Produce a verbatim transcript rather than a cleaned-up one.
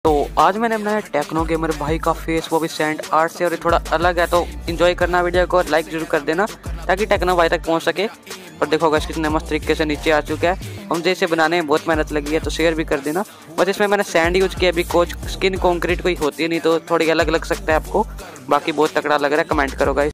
तो आज मैंने बनाया टेक्नो गेमर भाई का फेस, वो भी सैंड आर्ट से, और ये थोड़ा अलग है। तो इन्जॉय करना वीडियो को, लाइक जरूर कर देना ताकि टेक्नो भाई तक पहुंच सके। और देखो गाइस कितने मस्त तरीके से नीचे आ चुका है। हम जैसे बनाने में बहुत मेहनत लगी है, तो शेयर भी कर देना। बस इसमें मैंने सैंड यूज किया, अभी कोच स्किन कॉन्क्रीट कोई होती नहीं, तो थोड़ी अलग लग सकता है आपको। बाकी बहुत तगड़ा लग रहा है, कमेंट करो गाइस।